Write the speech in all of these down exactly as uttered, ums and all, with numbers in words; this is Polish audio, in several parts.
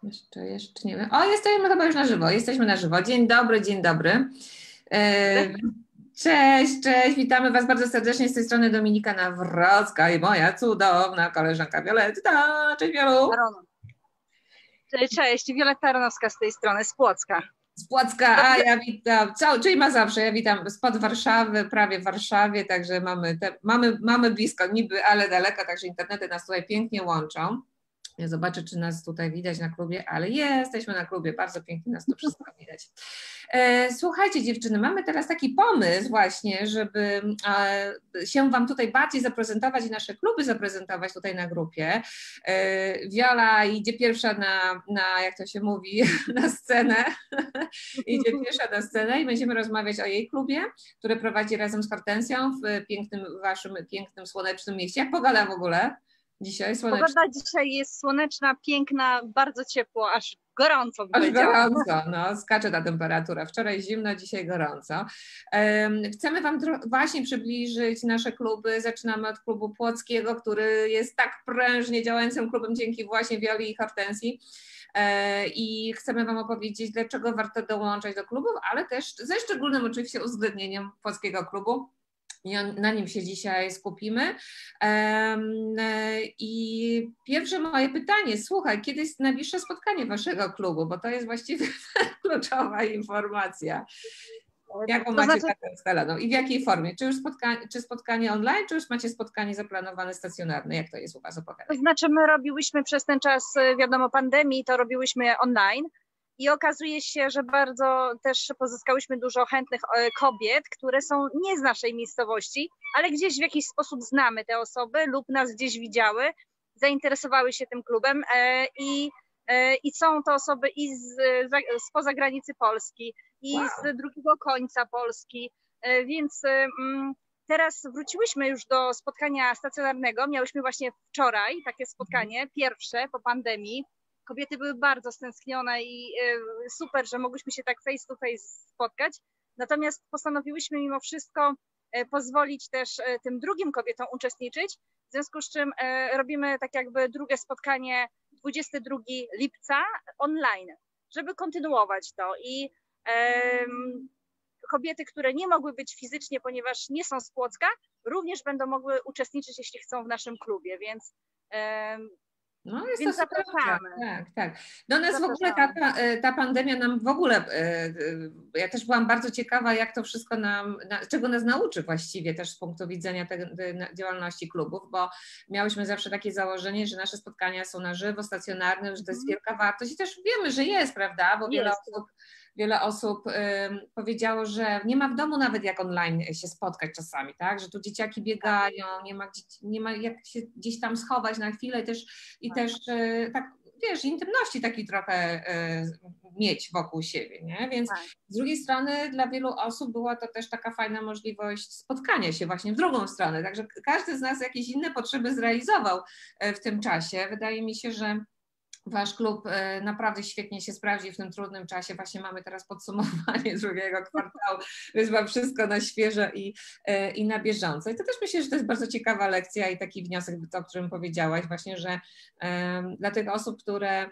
Jeszcze, jeszcze nie wiem. O, jesteśmy chyba już na żywo. Jesteśmy na żywo. Dzień dobry, dzień dobry. E, cześć, cześć. Witamy Was bardzo serdecznie z tej strony Dominika Nawrocka i moja cudowna koleżanka Wioletta. Cześć, Wiolu. Cześć, cześć. Wioletta Aronowska z tej strony, z Płocka. Z Płocka, a ja witam, co, czyli ma zawsze, ja witam spod Warszawy, prawie w Warszawie, także mamy, te, mamy, mamy blisko, niby, ale daleko, także internety nas tutaj pięknie łączą. Ja zobaczę, czy nas tutaj widać na klubie, ale jesteśmy na klubie, bardzo pięknie nas to wszystko widać. E, słuchajcie dziewczyny, mamy teraz taki pomysł właśnie, żeby e, się Wam tutaj bardziej zaprezentować i nasze kluby zaprezentować tutaj na grupie. E, Wiola idzie pierwsza na, na, jak to się mówi, na scenę, idzie pierwsza na scenę i będziemy rozmawiać o jej klubie, który prowadzi razem z Hortensją w pięknym, waszym pięknym, słonecznym mieście. Jak pogoda w ogóle? Dzisiaj słoneczna. Pogoda dzisiaj jest słoneczna, piękna, bardzo ciepło, aż gorąco. Aż gorąco, no, skacze ta temperatura. Wczoraj zimno, dzisiaj gorąco. Chcemy Wam właśnie przybliżyć nasze kluby. Zaczynamy od klubu Płockiego, który jest tak prężnie działającym klubem dzięki właśnie Wioli i Hortensji. I chcemy Wam opowiedzieć, dlaczego warto dołączać do klubów, ale też ze szczególnym oczywiście uwzględnieniem Płockiego klubu. I na nim się dzisiaj skupimy. I pierwsze moje pytanie, słuchaj, kiedy jest najbliższe spotkanie Waszego klubu, bo to jest właściwie kluczowa informacja. Jaką to macie znaczy... taką ustaloną i w jakiej formie? Czy już spotkanie, czy spotkanie online, czy już macie spotkanie zaplanowane stacjonarne? Jak to jest u Was? Opowiadać? To znaczy my robiłyśmy przez ten czas, wiadomo, pandemii, to robiłyśmy online. I okazuje się, że bardzo też pozyskałyśmy dużo chętnych kobiet, które są nie z naszej miejscowości, ale gdzieś w jakiś sposób znamy te osoby lub nas gdzieś widziały, zainteresowały się tym klubem i, i są to osoby i z, spoza granicy Polski, i wow. z drugiego końca Polski, więc teraz wróciłyśmy już do spotkania stacjonarnego, miałyśmy właśnie wczoraj takie spotkanie, pierwsze po pandemii. Kobiety były bardzo stęsknione i super, że mogłyśmy się tak face to face spotkać. Natomiast postanowiłyśmy mimo wszystko pozwolić też tym drugim kobietom uczestniczyć, w związku z czym robimy tak jakby drugie spotkanie dwudziestego drugiego lipca online, żeby kontynuować to. I um, kobiety, które nie mogły być fizycznie, ponieważ nie są z Płocka, również będą mogły uczestniczyć, jeśli chcą w naszym klubie, więc um, No jest Więc to super, zapraszamy. tak, tak. Do nas zapraszamy. W ogóle ta, ta pandemia nam w ogóle, ja też byłam bardzo ciekawa, jak to wszystko nam, czego nas nauczy właściwie też z punktu widzenia tej działalności klubów, bo miałyśmy zawsze takie założenie, że nasze spotkania są na żywo, stacjonarne, że to jest wielka wartość i też wiemy, że jest, prawda, bo wiele jest. osób Wiele osób y, powiedziało, że nie ma w domu nawet jak online się spotkać czasami, tak? Że tu dzieciaki biegają, nie ma, nie ma jak się gdzieś tam schować na chwilę i też, i też y, tak, wiesz, intymności taki trochę y, mieć wokół siebie, nie? Więc tak. z drugiej strony dla wielu osób była to też taka fajna możliwość spotkania się właśnie w drugą stronę, także każdy z nas jakieś inne potrzeby zrealizował w tym czasie. Wydaje mi się, że Wasz klub naprawdę świetnie się sprawdzi w tym trudnym czasie. Właśnie mamy teraz podsumowanie drugiego kwartału, więc mam wszystko na świeżo i, i na bieżąco. I to też myślę, że to jest bardzo ciekawa lekcja i taki wniosek, o którym powiedziałaś, właśnie, że um, dla tych osób, które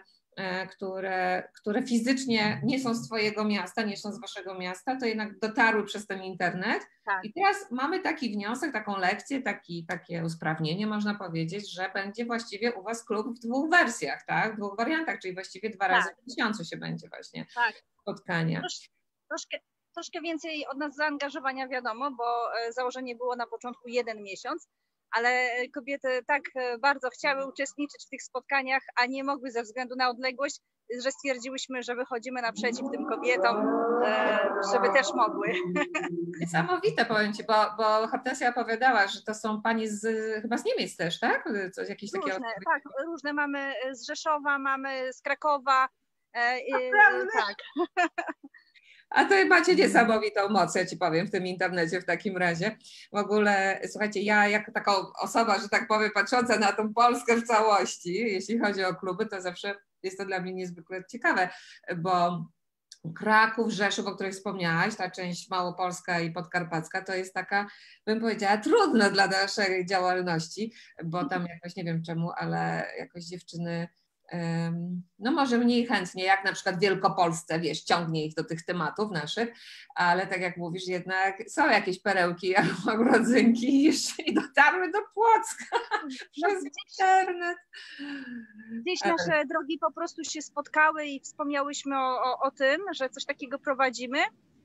Które, które fizycznie nie są z Twojego miasta, nie są z Waszego miasta, to jednak dotarły przez ten internet. Tak. I teraz mamy taki wniosek, taką lekcję, taki, takie usprawnienie, można powiedzieć, że będzie właściwie u Was klub w dwóch wersjach, tak? W dwóch wariantach, czyli właściwie dwa razy tak. w miesiącu się będzie właśnie tak. spotkania. Trosz, troszkę, troszkę więcej od nas zaangażowania, wiadomo, bo założenie było na początku jeden miesiąc, ale kobiety tak bardzo chciały uczestniczyć w tych spotkaniach, a nie mogły ze względu na odległość, że stwierdziłyśmy, że wychodzimy naprzeciw tym kobietom, żeby też mogły. Niesamowite, powiem Ci, bo, bo Hortensja opowiadała, że to są pani z, chyba z Niemiec też, tak? Coś, jakieś różne, takie... tak, różne mamy z Rzeszowa, mamy z Krakowa. E, tak. A to macie niesamowitą moc, ja Ci powiem, w tym internecie w takim razie. W ogóle, słuchajcie, ja jako taka osoba, że tak powiem, patrząca na tą Polskę w całości, jeśli chodzi o kluby, to zawsze jest to dla mnie niezwykle ciekawe, bo Kraków, Rzeszów, o których wspomniałaś, ta część małopolska i podkarpacka, to jest taka, bym powiedziała, trudna dla naszej działalności, bo tam jakoś, nie wiem czemu, ale jakoś dziewczyny no może mniej chętnie, jak na przykład w Wielkopolsce, wiesz, ciągnie ich do tych tematów naszych, ale tak jak mówisz, jednak są jakieś perełki albo rodzynki i dotarły do Płocka przez internet. Gdzieś nasze drogi po prostu się spotkały i wspomniałyśmy o, o, o tym, że coś takiego prowadzimy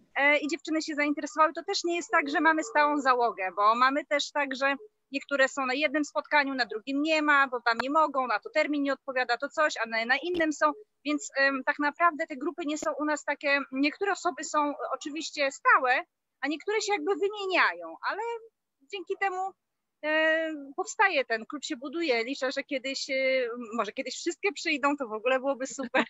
i dziewczyny się zainteresowały. To też nie jest tak, że mamy stałą załogę, bo mamy też tak, że niektóre są na jednym spotkaniu, na drugim nie ma, bo tam nie mogą, na to termin nie odpowiada, to coś, a na, na innym są, więc um, tak naprawdę te grupy nie są u nas takie, niektóre osoby są oczywiście stałe, a niektóre się jakby wymieniają, ale dzięki temu e, powstaje ten klub, się buduje. Liczę, że kiedyś, e, może kiedyś wszystkie przyjdą, to w ogóle byłoby super.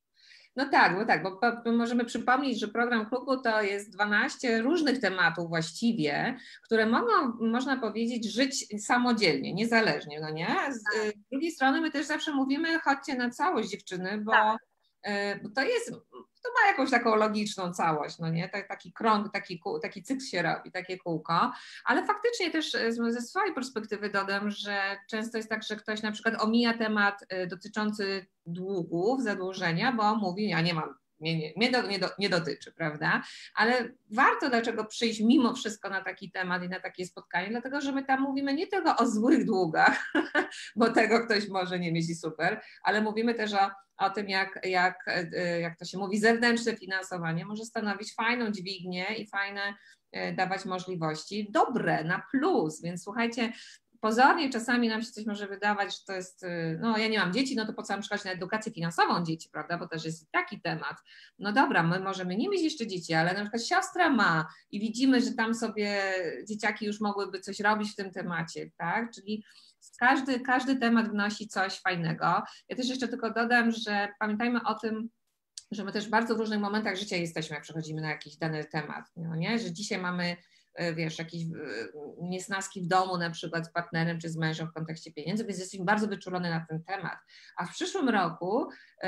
No tak, bo tak, bo możemy przypomnieć, że program klubu to jest dwanaście różnych tematów właściwie, które mogą, można powiedzieć, żyć samodzielnie, niezależnie, no nie? Z tak. drugiej strony my też zawsze mówimy, chodźcie na całość dziewczyny, bo, tak. bo to jest, to ma jakąś taką logiczną całość, no nie? Taki krąg, taki, taki cykl się robi, takie kółko, ale faktycznie też ze swojej perspektywy dodam, że często jest tak, że ktoś na przykład omija temat dotyczący długów, zadłużenia, bo mówi, ja nie mam, mnie, nie, mnie do, nie, do, nie dotyczy, prawda? Ale warto dlaczego przyjść mimo wszystko na taki temat i na takie spotkanie, dlatego że my tam mówimy nie tylko o złych długach, bo tego ktoś może nie mieć i super, ale mówimy też o, o tym, jak, jak, jak to się mówi, zewnętrzne finansowanie może stanowić fajną dźwignię i fajne dawać możliwości, dobre, na plus, więc słuchajcie, pozornie czasami nam się coś może wydawać, że to jest, no ja nie mam dzieci, no to po co mam szukać na edukację finansową dzieci, prawda, bo też jest taki temat. No dobra, my możemy nie mieć jeszcze dzieci, ale na przykład siostra ma i widzimy, że tam sobie dzieciaki już mogłyby coś robić w tym temacie, tak, czyli każdy, każdy temat wnosi coś fajnego. Ja też jeszcze tylko dodam, że pamiętajmy o tym, że my też bardzo w różnych momentach życia jesteśmy, jak przechodzimy na jakiś dany temat, no nie, że dzisiaj mamy wiesz, jakieś niesnaski w domu na przykład z partnerem czy z mężem w kontekście pieniędzy, więc jesteśmy bardzo wyczulone na ten temat. A w przyszłym roku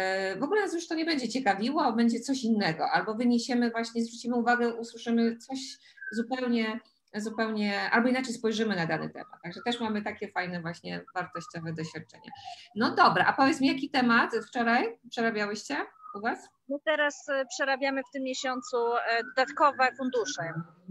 w ogóle nas już to nie będzie ciekawiło, będzie coś innego, albo wyniesiemy właśnie, zwrócimy uwagę, usłyszymy coś zupełnie, zupełnie, albo inaczej spojrzymy na dany temat. Także też mamy takie fajne właśnie wartościowe doświadczenia. No dobra, a powiedz mi, jaki temat wczoraj przerabiałyście u Was? My teraz przerabiamy w tym miesiącu dodatkowe fundusze.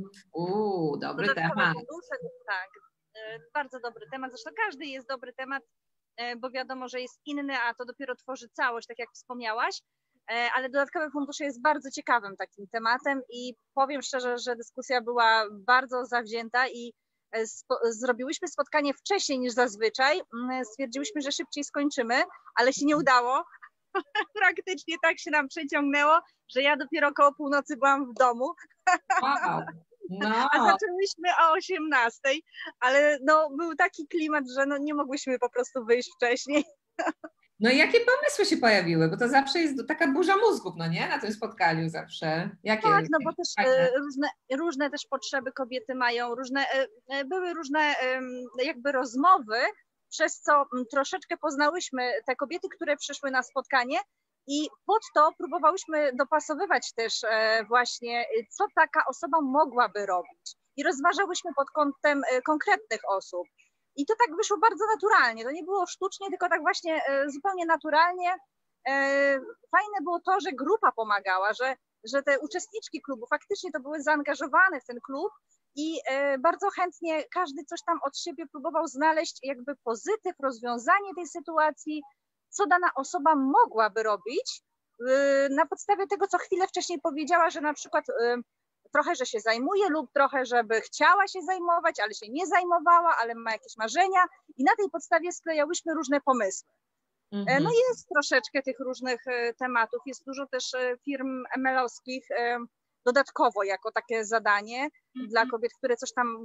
Uuu, dobry dodatkowe temat. Fundusze, tak, bardzo dobry temat. Zresztą każdy jest dobry temat, bo wiadomo, że jest inny, a to dopiero tworzy całość, tak jak wspomniałaś. Ale dodatkowe fundusze jest bardzo ciekawym takim tematem i powiem szczerze, że dyskusja była bardzo zawzięta i spo, zrobiłyśmy spotkanie wcześniej niż zazwyczaj. Stwierdziłyśmy, że szybciej skończymy, ale się nie udało. Praktycznie tak się nam przeciągnęło, że ja dopiero koło północy byłam w domu. Wow. No. A zaczęłyśmy o osiemnastej, ale no, był taki klimat, że no, nie mogłyśmy po prostu wyjść wcześniej. No i jakie pomysły się pojawiły? Bo to zawsze jest taka burza mózgów, no nie? Na tym spotkaniu zawsze. Jakie? Tak, no bo też e, różne, różne też potrzeby kobiety mają, różne, e, były różne e, jakby rozmowy, przez co troszeczkę poznałyśmy te kobiety, które przyszły na spotkanie i pod to próbowałyśmy dopasowywać też e, właśnie, co taka osoba mogłaby robić. I rozważałyśmy pod kątem e, konkretnych osób. I to tak wyszło bardzo naturalnie, to nie było sztucznie, tylko tak właśnie zupełnie naturalnie. Fajne było to, że grupa pomagała, że, że te uczestniczki klubu faktycznie to były zaangażowane w ten klub i bardzo chętnie każdy coś tam od siebie próbował znaleźć jakby pozytyw, rozwiązanie tej sytuacji, co dana osoba mogłaby robić na podstawie tego, co chwilę wcześniej powiedziała, że na przykład trochę, że się zajmuje lub trochę, żeby chciała się zajmować, ale się nie zajmowała, ale ma jakieś marzenia i na tej podstawie sklejałyśmy różne pomysły. Mm-hmm. No jest troszeczkę tych różnych tematów, jest dużo też firm em el owskich dodatkowo jako takie zadanie mm-hmm. dla kobiet, które coś tam,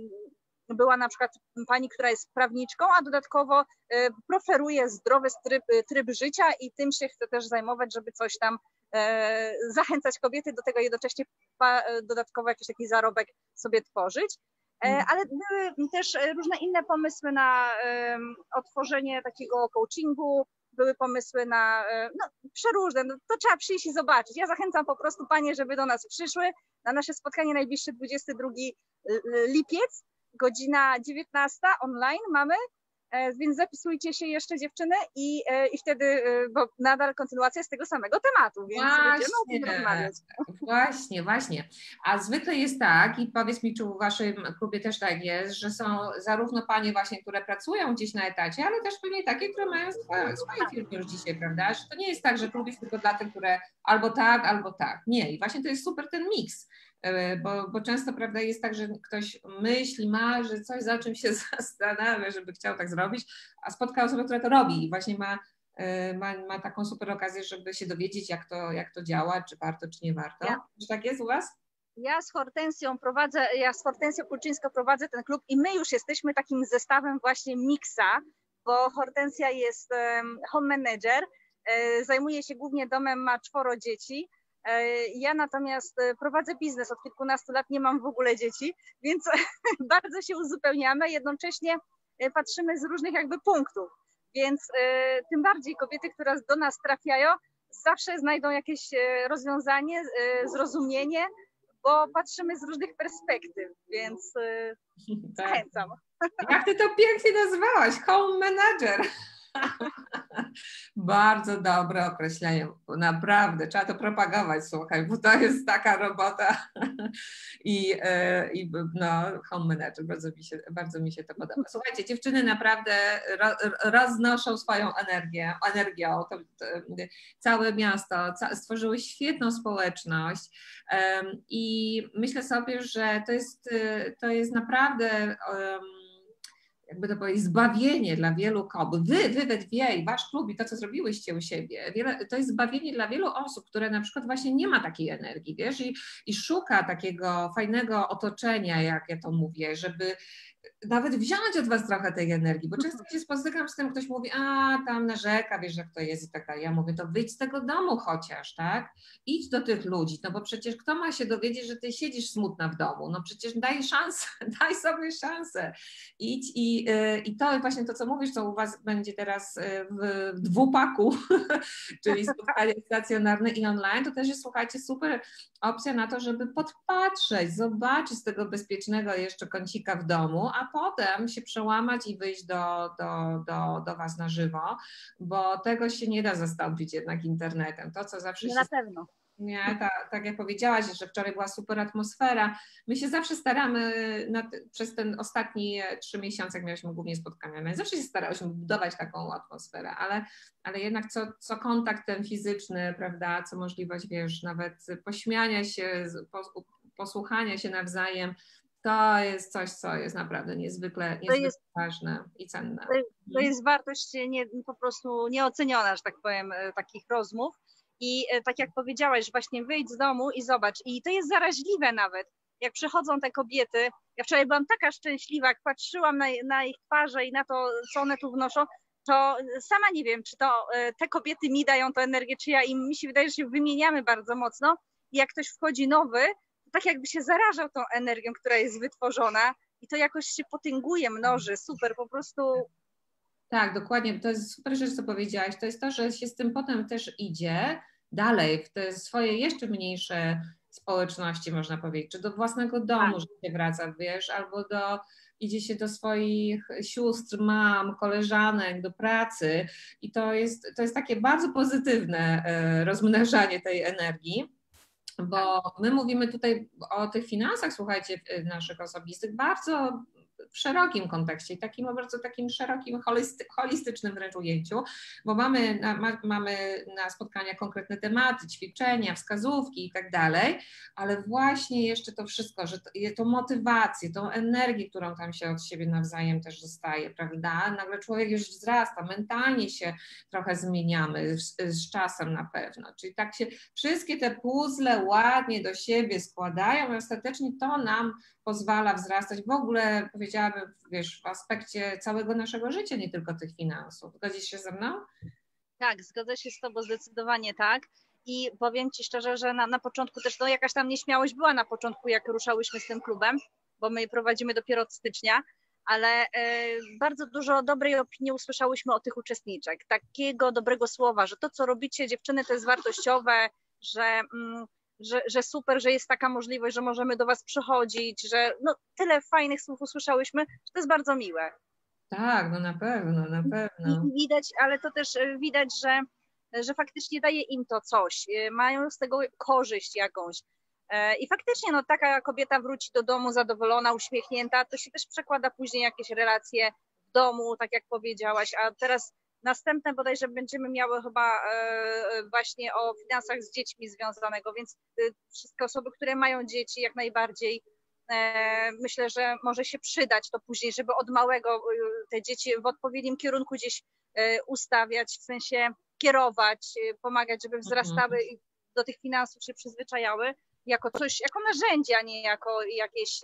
była na przykład pani, która jest prawniczką, a dodatkowo preferuje zdrowy tryb, tryb życia i tym się chce też zajmować, żeby coś tam zachęcać kobiety do tego jednocześnie dodatkowo jakiś taki zarobek sobie tworzyć, ale były też różne inne pomysły na otworzenie takiego coachingu, były pomysły na no, przeróżne, no, to trzeba przyjść i zobaczyć. Ja zachęcam po prostu panie, żeby do nas przyszły na nasze spotkanie najbliższy dwudziesty drugi lipiec, godzina dziewiętnasta online mamy. więc zapisujcie się jeszcze dziewczyny i, i wtedy, bo nadal kontynuacja z tego samego tematu, więc Właśnie, będziemy o tym rozmawiać. Właśnie, właśnie. A zwykle jest tak, i powiedz mi, czy w waszym klubie też tak jest, że są zarówno panie właśnie, które pracują gdzieś na etacie, ale też pewnie takie, które mają swoje, swoje firmy już dzisiaj, prawda? Że to nie jest tak, że klub jest tylko dla tych, które albo tak, albo tak. Nie, i właśnie to jest super ten miks. Bo, bo często, prawda, jest tak, że ktoś myśli, marzy, coś za czym się zastanawia, żeby chciał tak zrobić, a spotka osobę, która to robi i właśnie ma, ma, ma taką super okazję, żeby się dowiedzieć, jak to, jak to działa, czy warto, czy nie warto. Ja. Czy tak jest u was? Ja z Hortensją prowadzę, ja z Hortensją Kulczyńską prowadzę ten klub i my już jesteśmy takim zestawem właśnie miksa, bo Hortensja jest um, home manager, e, zajmuje się głównie domem, ma czworo dzieci. Ja natomiast prowadzę biznes od kilkunastu lat, nie mam w ogóle dzieci, więc bardzo się uzupełniamy, jednocześnie patrzymy z różnych jakby punktów, więc tym bardziej kobiety, które do nas trafiają, zawsze znajdą jakieś rozwiązanie, zrozumienie, bo patrzymy z różnych perspektyw, więc tak. Zachęcam. Jak ty to pięknie nazwałaś, home manager. Bardzo dobre określenie, naprawdę, trzeba to propagować, słuchaj, bo to jest taka robota i, i no, home manager, bardzo mi, się, bardzo mi się to podoba. Słuchajcie, dziewczyny naprawdę roznoszą swoją energię, energią, to, to, całe miasto, ca, stworzyły świetną społeczność um, i myślę sobie, że to jest, to jest naprawdę um, jakby to powiedzieć, zbawienie dla wielu kobiet. Wy, wy we dwie i wasz klub i to, co zrobiłyście u siebie, wiele, to jest zbawienie dla wielu osób, które na przykład właśnie nie ma takiej energii, wiesz, i, i szuka takiego fajnego otoczenia, jak ja to mówię, żeby nawet wziąć od was trochę tej energii, bo często się spotykam z tym, ktoś mówi, a tam narzeka, wiesz, jak to jest i tak dalej. Ja mówię, to wyjdź z tego domu chociaż, tak? Idź do tych ludzi, no bo przecież kto ma się dowiedzieć, że ty siedzisz smutna w domu? No przecież daj szansę, daj sobie szansę. Idź i, i to właśnie to, co mówisz, co u was będzie teraz w dwupaku, czyli spotkanie stacjonarne i online, to też jest, słuchajcie, super opcja na to, żeby podpatrzeć, zobaczyć z tego bezpiecznego jeszcze kącika w domu, a potem się przełamać i wyjść do, do, do, do was na żywo, bo tego się nie da zastąpić jednak internetem. To, co zawsze nie się... Na pewno. Nie, ta, tak jak powiedziałaś, że wczoraj była super atmosfera. My się zawsze staramy na, przez ten ostatni trzy miesiące, jak mieliśmy głównie spotkania, my zawsze się starałyśmy budować taką atmosferę, ale, ale jednak co, co kontakt ten fizyczny, prawda, co możliwość, wiesz, nawet pośmiania się, posłuchania się nawzajem, to jest coś, co jest naprawdę niezwykle, niezwykle jest, ważne i cenne. To jest, to jest wartość nie, po prostu nieoceniona, że tak powiem, takich rozmów. I tak jak powiedziałaś, że właśnie wyjdź z domu i zobacz. I to jest zaraźliwe nawet, jak przychodzą te kobiety. Ja wczoraj byłam taka szczęśliwa, jak patrzyłam na, na ich twarze i na to, co one tu wnoszą, to sama nie wiem, czy to te kobiety mi dają tę energię, czy ja im. Mi się wydaje, że się wymieniamy bardzo mocno. I jak ktoś wchodzi nowy, to tak jakby się zarażał tą energią, która jest wytworzona i to jakoś się potęguje, mnoży. Super, po prostu... Tak, dokładnie. To jest super rzecz, co powiedziałaś. To jest to, że się z tym potem też idzie dalej w te swoje jeszcze mniejsze społeczności, można powiedzieć, czy do własnego domu, że się wraca, wiesz, albo do, idzie się do swoich sióstr, mam, koleżanek, do pracy i to jest, to jest takie bardzo pozytywne rozmnażanie tej energii. Bo my mówimy tutaj o tych finansach, słuchajcie, naszych osobistych, bardzo w szerokim kontekście, takim bardzo takim szerokim, holisty, holistycznym wręcz ujęciu, bo mamy na, ma, mamy na spotkania konkretne tematy, ćwiczenia, wskazówki i tak dalej, ale właśnie jeszcze to wszystko, że to, to motywację, tą energię, którą tam się od siebie nawzajem też dostaje, prawda? Nagle człowiek już wzrasta, mentalnie się trochę zmieniamy z, z czasem na pewno, czyli tak się wszystkie te puzzle ładnie do siebie składają i ostatecznie to nam pozwala wzrastać w ogóle, powiedziałabym, wiesz, w aspekcie całego naszego życia, nie tylko tych finansów. Zgodzisz się ze mną? Tak, zgodzę się z Tobą, zdecydowanie tak. I powiem Ci szczerze, że na, na początku też no, jakaś tam nieśmiałość była na początku, jak ruszałyśmy z tym klubem, bo my prowadzimy dopiero od stycznia, ale e, bardzo dużo dobrej opinii usłyszałyśmy od tych uczestniczek. Takiego dobrego słowa, że to, co robicie, dziewczyny, to jest wartościowe, że... Mm, Że, że super, że jest taka możliwość, że możemy do Was przychodzić, że no, tyle fajnych słów usłyszałyśmy, że to jest bardzo miłe. Tak, no na pewno, na pewno. I widać, ale to też widać, że, że faktycznie daje im to coś, mają z tego korzyść jakąś. I faktycznie no, taka kobieta wróci do domu zadowolona, uśmiechnięta, to się też przekłada później jakieś relacje w domu, tak jak powiedziałaś, a teraz następne bodajże będziemy miały chyba właśnie o finansach z dziećmi związanego, więc wszystkie osoby, które mają dzieci, jak najbardziej myślę, że może się przydać to później, żeby od małego te dzieci w odpowiednim kierunku gdzieś ustawiać, w sensie kierować, pomagać, żeby wzrastały i do tych finansów się przyzwyczajały jako coś, jako narzędzie, a nie jako jakieś,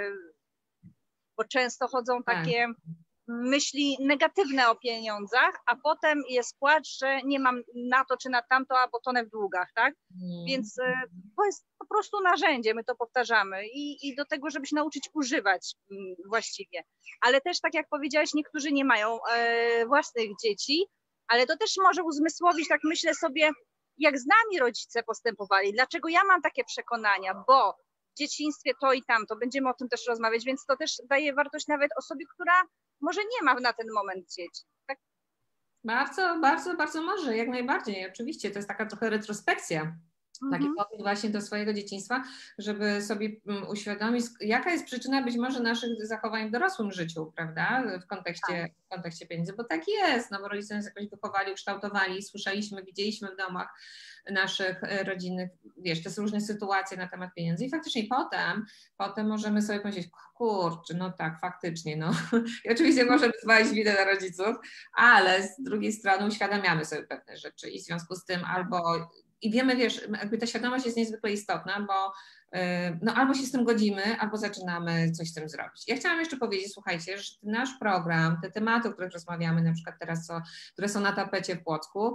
bo często chodzą takie myśli negatywne o pieniądzach, a potem jest płacz, że nie mam na to czy na tamto, a bo tonę w długach, tak? Mm. Więc to jest po prostu narzędzie, my to powtarzamy i, i do tego, żeby się nauczyć używać właściwie. Ale też, tak jak powiedziałaś, niektórzy nie mają e, własnych dzieci, ale to też może uzmysłowić, tak myślę sobie, jak z nami rodzice postępowali, dlaczego ja mam takie przekonania, bo w dzieciństwie to i tamto, będziemy o tym też rozmawiać, więc to też daje wartość nawet osobie, która może nie ma na ten moment dzieci. Tak? Bardzo, bardzo, bardzo może, jak najbardziej. Oczywiście, to jest taka trochę retrospekcja. Mm-hmm. Taki powrót właśnie do swojego dzieciństwa, żeby sobie uświadomić, jaka jest przyczyna być może naszych zachowań w dorosłym życiu, prawda, w kontekście, w kontekście pieniędzy, bo tak jest, no bo rodzice nas jakoś wychowali, ukształtowali, słyszeliśmy, widzieliśmy w domach naszych rodzinnych, wiesz, te są różne sytuacje na temat pieniędzy i faktycznie potem, potem możemy sobie powiedzieć, kurczę, no tak, faktycznie, no i oczywiście możemy zwalić winę na rodziców, ale z drugiej strony uświadamiamy sobie pewne rzeczy i w związku z tym albo i wiemy, wiesz, jakby ta świadomość jest niezwykle istotna, bo no albo się z tym godzimy, albo zaczynamy coś z tym zrobić. Ja chciałam jeszcze powiedzieć, słuchajcie, że nasz program, te tematy, o których rozmawiamy, na przykład teraz, co, które są na tapecie w Płocku,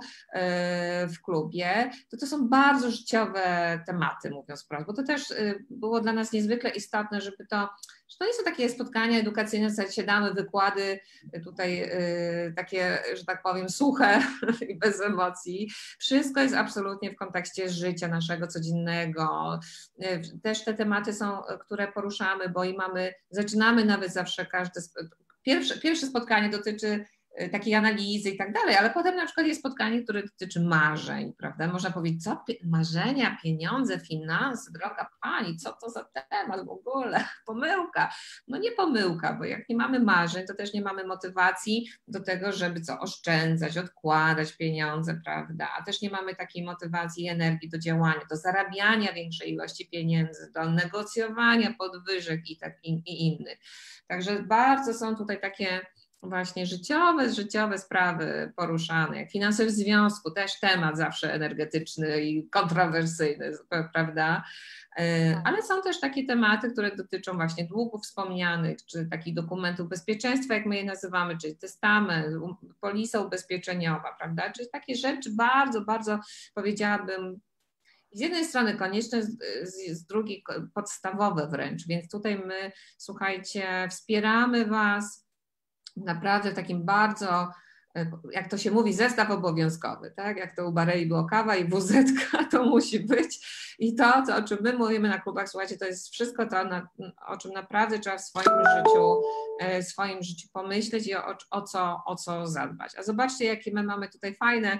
w klubie, to to są bardzo życiowe tematy, mówiąc wprost, bo to też było dla nas niezwykle istotne, żeby to, że to nie są takie spotkania edukacyjne, w zasadzie siadamy, wykłady tutaj takie, że tak powiem, suche i bez emocji. Wszystko jest absolutnie w kontekście życia naszego codziennego. Też te tematy są, które poruszamy, bo i mamy, zaczynamy nawet zawsze każde, pierwsze, pierwsze spotkanie dotyczy takiej analizy i tak dalej, ale potem na przykład jest spotkanie, które dotyczy marzeń, prawda? Można powiedzieć, co? Marzenia, pieniądze, finanse, droga pani, co to za temat w ogóle? Pomyłka. No nie pomyłka, bo jak nie mamy marzeń, to też nie mamy motywacji do tego, żeby co? Oszczędzać, odkładać pieniądze, prawda? A też nie mamy takiej motywacji i energii do działania, do zarabiania większej ilości pieniędzy, do negocjowania podwyżek i, tak, i, i innych. Także bardzo są tutaj takie właśnie życiowe, życiowe sprawy poruszane, jak finanse w związku, też temat zawsze energetyczny i kontrowersyjny, prawda? Ale są też takie tematy, które dotyczą właśnie długów wspomnianych, czy takich dokumentów bezpieczeństwa, jak my je nazywamy, czyli testament, polisa ubezpieczeniowa, prawda? Czyli takie rzeczy bardzo, bardzo powiedziałabym, z jednej strony konieczne, z, z, z drugiej podstawowe wręcz, więc tutaj my, słuchajcie, wspieramy Was naprawdę w takim bardzo, jak to się mówi, zestaw obowiązkowy, tak? Jak to u Barei było kawa i wuzetka, to musi być. I to, to, o czym my mówimy na klubach, słuchajcie, to jest wszystko to, na, o czym naprawdę trzeba w swoim życiu, w swoim życiu pomyśleć i o, o, co, o co zadbać. A zobaczcie, jakie my mamy tutaj fajne,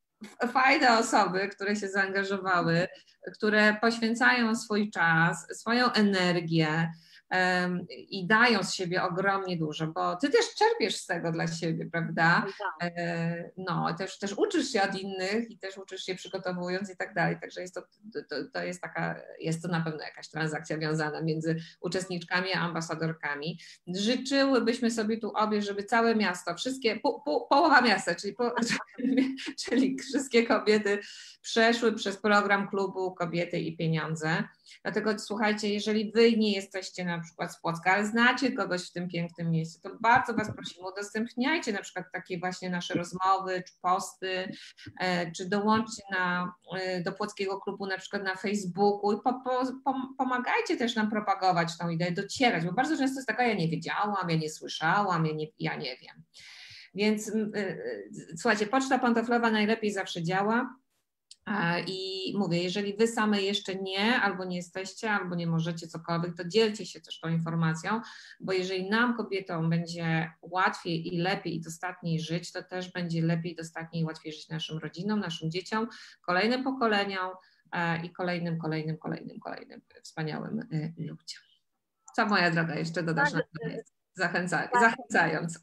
fajne osoby, które się zaangażowały, które poświęcają swój czas, swoją energię, i dają z siebie ogromnie dużo, bo ty też czerpiesz z tego dla siebie, prawda? No, też, też uczysz się od innych i też uczysz się przygotowując i tak dalej, także jest to, to, to jest taka, jest to na pewno jakaś transakcja wiązana między uczestniczkami a ambasadorkami. Życzyłybyśmy sobie tu obie, żeby całe miasto, wszystkie, po, po, połowa miasta, czyli, po, czyli wszystkie kobiety przeszły przez program klubu Kobiety i Pieniądze. Dlatego słuchajcie, jeżeli wy nie jesteście na przykład z Płocka, ale znacie kogoś w tym pięknym miejscu, to bardzo was prosimy, udostępniajcie na przykład takie właśnie nasze rozmowy, czy posty, czy dołączcie na, do Płockiego Klubu na przykład na Facebooku i po, po, pomagajcie też nam propagować tą ideę, docierać, bo bardzo często jest taka, ja nie wiedziałam, ja nie słyszałam, ja nie, ja nie wiem. Więc yy, słuchajcie, Poczta Pantoflowa najlepiej zawsze działa. I mówię, jeżeli wy same jeszcze nie, albo nie jesteście, albo nie możecie cokolwiek, to dzielcie się też tą informacją, bo jeżeli nam, kobietom, będzie łatwiej i lepiej i dostatniej żyć, to też będzie lepiej, dostatniej i łatwiej żyć naszym rodzinom, naszym dzieciom, kolejnym pokoleniom i kolejnym, kolejnym, kolejnym, kolejnym wspaniałym ludziom. Co, moja droga, jeszcze dodasz na koniec, Zachęca, zachęcając.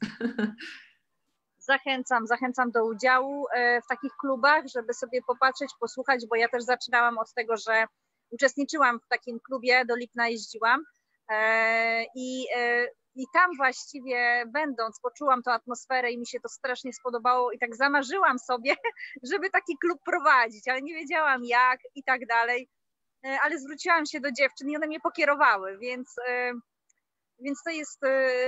Zachęcam, zachęcam do udziału w takich klubach, żeby sobie popatrzeć, posłuchać, bo ja też zaczynałam od tego, że uczestniczyłam w takim klubie, do Lipna jeździłam i, i tam właściwie będąc poczułam tę atmosferę i mi się to strasznie spodobało i tak zamarzyłam sobie, żeby taki klub prowadzić, ale nie wiedziałam jak i tak dalej, ale zwróciłam się do dziewczyn i one mnie pokierowały, więc, więc to jest...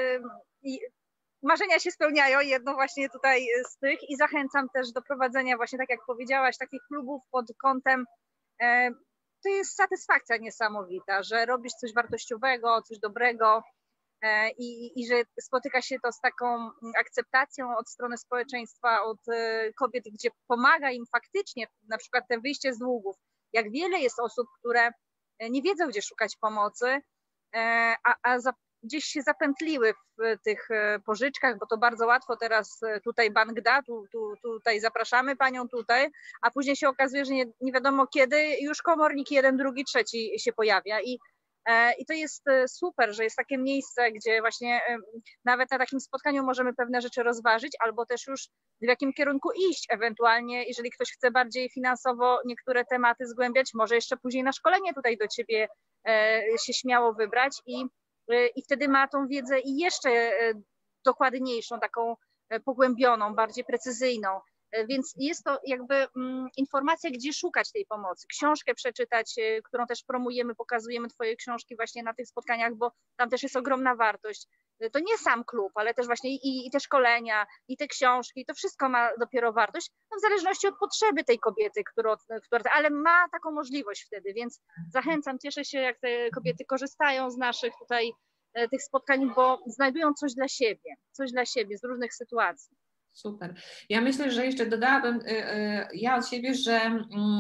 Marzenia się spełniają, jedno właśnie tutaj z tych i zachęcam też do prowadzenia właśnie, tak jak powiedziałaś, takich klubów pod kątem, e, to jest satysfakcja niesamowita, że robisz coś wartościowego, coś dobrego e, i, i że spotyka się to z taką akceptacją od strony społeczeństwa, od e, kobiet, gdzie pomaga im faktycznie na przykład te wyjście z długów. Jak wiele jest osób, które nie wiedzą, gdzie szukać pomocy, e, a, a za gdzieś się zapętliły w tych pożyczkach, bo to bardzo łatwo teraz tutaj bank da, tu, tu, tutaj zapraszamy panią tutaj, a później się okazuje, że nie, nie wiadomo kiedy już komornik jeden, drugi, trzeci się pojawia i, i to jest super, że jest takie miejsce, gdzie właśnie nawet na takim spotkaniu możemy pewne rzeczy rozważyć albo też już w jakim kierunku iść, ewentualnie jeżeli ktoś chce bardziej finansowo niektóre tematy zgłębiać, może jeszcze później na szkolenie tutaj do ciebie się śmiało wybrać i i wtedy ma tą wiedzę i jeszcze dokładniejszą, taką pogłębioną, bardziej precyzyjną. Więc jest to jakby informacja, gdzie szukać tej pomocy. Książkę przeczytać, którą też promujemy, pokazujemy twoje książki właśnie na tych spotkaniach, bo tam też jest ogromna wartość. To nie sam klub, ale też właśnie i, i te szkolenia, i te książki, to wszystko ma dopiero wartość, no w zależności od potrzeby tej kobiety, która, która, ale ma taką możliwość wtedy, więc zachęcam, cieszę się, jak te kobiety korzystają z naszych tutaj tych spotkań, bo znajdują coś dla siebie, coś dla siebie z różnych sytuacji. Super. Ja myślę, że jeszcze dodałabym ja od siebie, że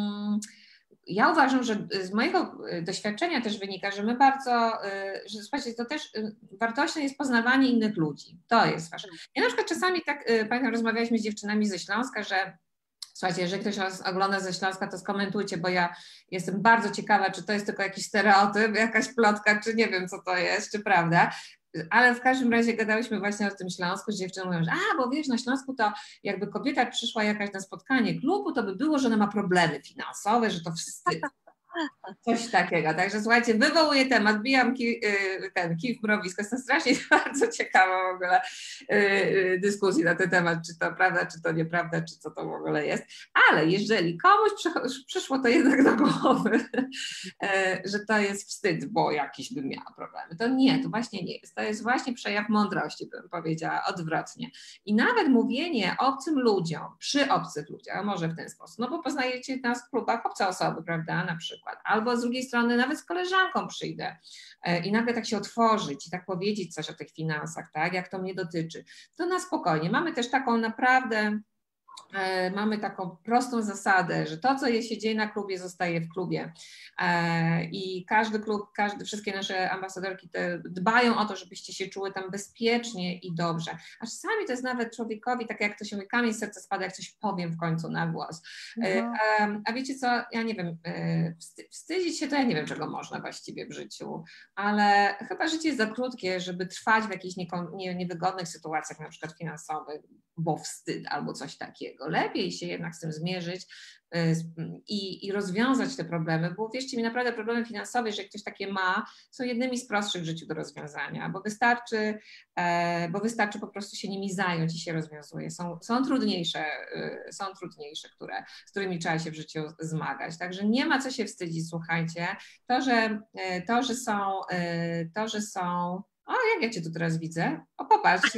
ja uważam, że z mojego doświadczenia też wynika, że my bardzo, że słuchajcie, to też wartością jest poznawanie innych ludzi. To jest ważne. Ja na przykład czasami tak, pamiętam, rozmawialiśmy z dziewczynami ze Śląska, że słuchajcie, jeżeli ktoś nas ogląda ze Śląska, to skomentujcie, bo ja jestem bardzo ciekawa, czy to jest tylko jakiś stereotyp, jakaś plotka, czy nie wiem, co to jest, czy prawda. Ale w każdym razie gadałyśmy właśnie o tym Śląsku, że dziewczyny mówią, że a, bo wiesz, na Śląsku to jakby kobieta przyszła jakaś na spotkanie klubu, to by było, że ona ma problemy finansowe, że to wstyd. Coś takiego. Także słuchajcie, wywołuję temat, bijam ki, ten kij w mrowisko. Jestem strasznie bardzo ciekawa w ogóle dyskusji na ten temat, czy to prawda, czy to nieprawda, czy co to w ogóle jest. Ale jeżeli komuś przyszło to jednak do głowy, że to jest wstyd, bo jakiś bym miała problemy, to nie, to właśnie nie jest. To jest właśnie przejaw mądrości, bym powiedziała, odwrotnie. I nawet mówienie obcym ludziom, przy obcych ludziach, a może w ten sposób, no bo poznajecie nas w klubach obce osoby, prawda, na przykład. Albo z drugiej strony nawet z koleżanką przyjdę i nagle tak się otworzyć i tak powiedzieć coś o tych finansach, tak, jak to mnie dotyczy, to na spokojnie. Mamy też taką naprawdę, mamy taką prostą zasadę, że to, co się dzieje na klubie, zostaje w klubie i każdy klub, każdy, wszystkie nasze ambasadorki te dbają o to, żebyście się czuły tam bezpiecznie i dobrze, a czasami to jest nawet człowiekowi, tak jak to się mówi, kamień z serca spada, jak coś powiem w końcu na głos. Mhm. A, a wiecie co, ja nie wiem, wstydzić się to ja nie wiem, czego można właściwie w życiu, ale chyba życie jest za krótkie, żeby trwać w jakichś niewygodnych sytuacjach, na przykład finansowych, bo wstyd albo coś takiego. Lepiej się jednak z tym zmierzyć i, i rozwiązać te problemy, bo wierzcie mi, naprawdę problemy finansowe, jeżeli ktoś takie ma, są jednymi z prostszych w życiu do rozwiązania, bo wystarczy, bo wystarczy po prostu się nimi zająć i się rozwiązuje. Są, są trudniejsze, są trudniejsze, które, z którymi trzeba się w życiu zmagać. Także nie ma co się wstydzić, słuchajcie. To, że, to, że są, to, że są O, jak ja cię tu teraz widzę? O, popatrz.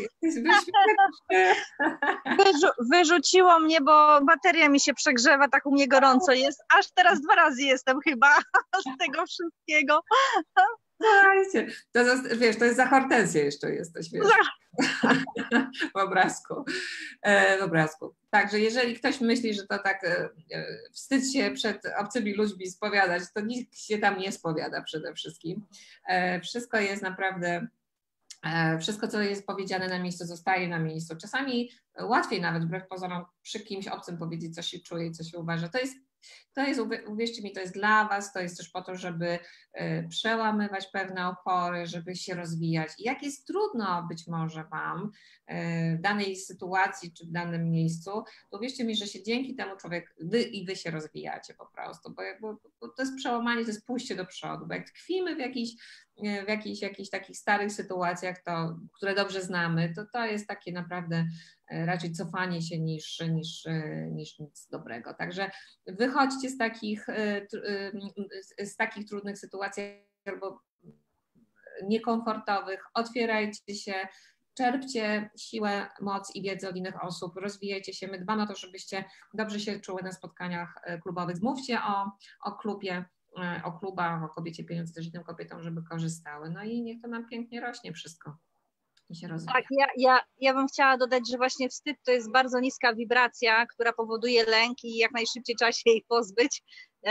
Wyrzu wyrzuciło mnie, bo bateria mi się przegrzewa, tak u mnie gorąco jest. Aż teraz dwa razy jestem chyba z tego wszystkiego. Słuchajcie, to, wiesz, to jest za hortensję jeszcze jesteś, wiesz, w obrazku. W obrazku. Także jeżeli ktoś myśli, że to tak e, wstyd się przed obcymi ludźmi spowiadać, to nikt się tam nie spowiada przede wszystkim. E, wszystko jest naprawdę, e, wszystko co jest powiedziane na miejscu zostaje na miejscu. Czasami łatwiej nawet wbrew pozorom przy kimś obcym powiedzieć, co się czuje i co się uważa. To jest To jest, uwierzcie mi, to jest dla Was, to jest też po to, żeby przełamywać pewne opory, żeby się rozwijać. I jak jest trudno być może Wam w danej sytuacji czy w danym miejscu, to uwierzcie mi, że się dzięki temu człowiek, Wy i Wy się rozwijacie po prostu, bo, bo, bo to jest przełamanie, to jest pójście do przodu, bo jak tkwimy w jakichś w jakichś, jakichś takich starych sytuacjach, to, które dobrze znamy, to to jest takie naprawdę raczej cofanie się niż, niż, niż nic dobrego. Także wychodźcie z takich, z takich trudnych sytuacji albo niekomfortowych, otwierajcie się, czerpcie siłę, moc i wiedzę od innych osób, rozwijajcie się. My dbamy o to, żebyście dobrze się czuły na spotkaniach klubowych. Mówcie o, o klubie, o klubach, o kobiecie pieniądze, też innym kobietom, żeby korzystały. No i niech to nam pięknie rośnie wszystko. I się rozwija. Tak, ja, ja, ja bym chciała dodać, że właśnie wstyd to jest bardzo niska wibracja, która powoduje lęk i jak najszybciej trzeba się jej pozbyć,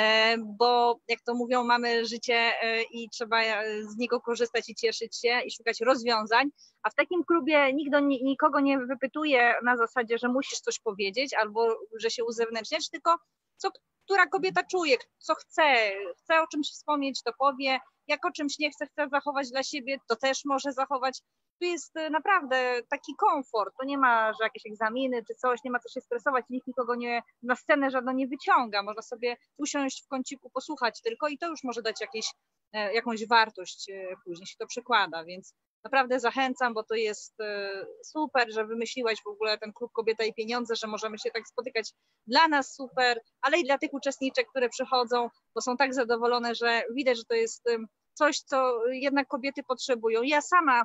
bo jak to mówią, mamy życie i trzeba z niego korzystać i cieszyć się i szukać rozwiązań, a w takim klubie nikt do, nikogo nie wypytuje na zasadzie, że musisz coś powiedzieć albo że się uzewnętrzniać, tylko co która kobieta czuje, co chce, chce o czymś wspomnieć, to powie, jak o czymś nie chce, chce zachować dla siebie, to też może zachować. Tu jest naprawdę taki komfort, to nie ma, że jakieś egzaminy czy coś, nie ma co się stresować, nikt nikogo nie, na scenę żadną nie wyciąga, można sobie usiąść w kąciku, posłuchać tylko i to już może dać jakieś, jakąś wartość, później się to przekłada, więc naprawdę zachęcam, bo to jest super, że wymyśliłaś w ogóle ten klub Kobieta i Pieniądze, że możemy się tak spotykać. Dla nas super, ale i dla tych uczestniczek, które przychodzą, bo są tak zadowolone, że widać, że to jest coś, co jednak kobiety potrzebują. Ja sama,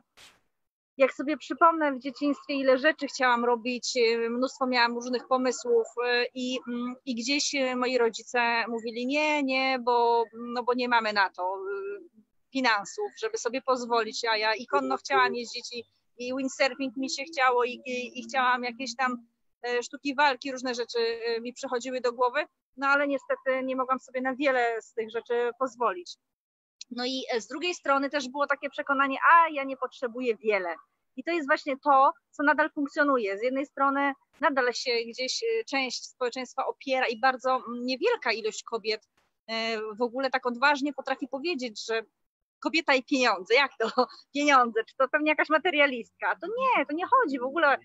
jak sobie przypomnę w dzieciństwie, ile rzeczy chciałam robić, mnóstwo miałam różnych pomysłów i, i gdzieś moi rodzice mówili nie, nie, bo, no bo nie mamy na to finansów, żeby sobie pozwolić, a ja i konno chciałam jeździć i, i windsurfing mi się chciało i, i, i chciałam jakieś tam sztuki walki, różne rzeczy mi przychodziły do głowy, no ale niestety nie mogłam sobie na wiele z tych rzeczy pozwolić. No i z drugiej strony też było takie przekonanie, a ja nie potrzebuję wiele. I to jest właśnie to, co nadal funkcjonuje. Z jednej strony nadal się gdzieś część społeczeństwa opiera i bardzo niewielka ilość kobiet w ogóle tak odważnie potrafi powiedzieć, że kobieta i pieniądze, jak to pieniądze, czy to pewnie jakaś materialistka? To nie, to nie chodzi w ogóle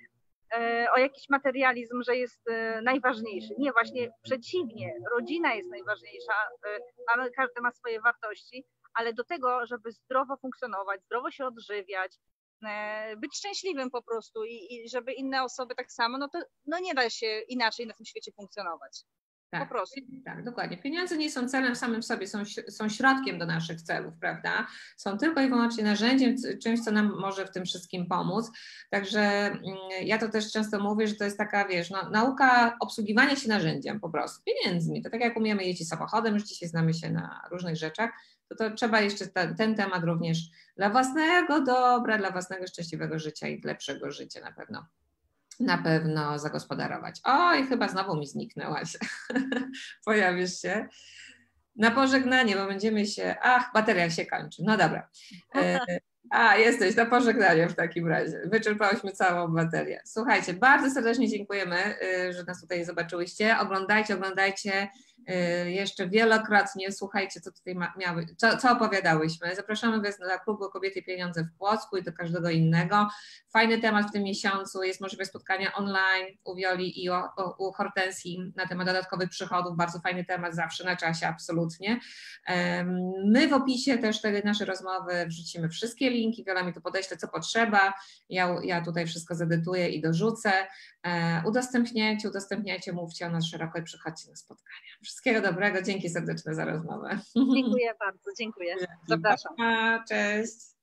o jakiś materializm, że jest najważniejszy. Nie, właśnie przeciwnie, rodzina jest najważniejsza, mamy, każdy ma swoje wartości, ale do tego, żeby zdrowo funkcjonować, zdrowo się odżywiać, być szczęśliwym po prostu i, i żeby inne osoby tak samo, no to no nie da się inaczej na tym świecie funkcjonować. Tak, po prostu. Tak, dokładnie. Pieniądze nie są celem samym w sobie, są, są środkiem do naszych celów, prawda? Są tylko i wyłącznie narzędziem, czymś, co nam może w tym wszystkim pomóc. Także ja to też często mówię, że to jest taka, wiesz, no, nauka obsługiwania się narzędziem po prostu, pieniędzmi. To tak jak umiemy jeździć samochodem, że dzisiaj znamy się na różnych rzeczach, to, to trzeba jeszcze ten, ten temat również dla własnego dobra, dla własnego szczęśliwego życia i lepszego życia na pewno. Na pewno zagospodarować. Oj, chyba znowu mi zniknęłaś. Pojawisz się. Na pożegnanie, bo będziemy się... Ach, bateria się kończy. No dobra. A, jesteś na pożegnanie w takim razie. Wyczerpałyśmy całą baterię. Słuchajcie, bardzo serdecznie dziękujemy, że nas tutaj zobaczyłyście. Oglądajcie, oglądajcie jeszcze wielokrotnie. Słuchajcie, co tutaj miały, co, co opowiadałyśmy. Zapraszamy Was na klubu Kobiety i Pieniądze w Płocku i do każdego innego. Fajny temat w tym miesiącu. Jest możliwość spotkania online u Wioli i u, u Hortensji na temat dodatkowych przychodów. Bardzo fajny temat, zawsze na czasie, absolutnie. My w opisie też tej naszej rozmowy wrzucimy wszystkie linki. Wiola mi tu podeśle, co potrzeba. Ja, ja tutaj wszystko zedytuję i dorzucę. Udostępniajcie, udostępniajcie, mówcie o nas szeroko i przychodźcie na spotkania. Wszystkiego dobrego, dzięki serdeczne za rozmowę. Dziękuję bardzo, dziękuję. Zapraszam. Pa, cześć.